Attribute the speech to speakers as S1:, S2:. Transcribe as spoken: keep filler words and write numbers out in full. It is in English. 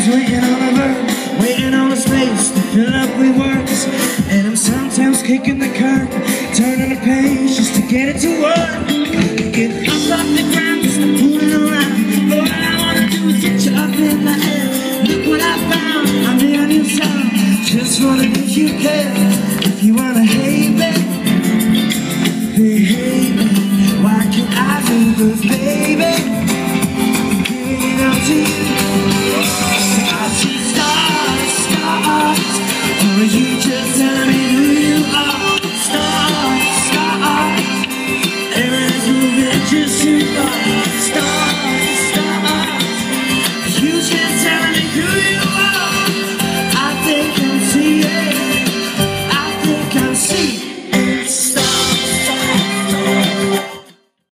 S1: sometimes waiting on a verb, waiting on a space to fill up with words. And I'm sometimes kicking the curb, turning the page just to get it to work.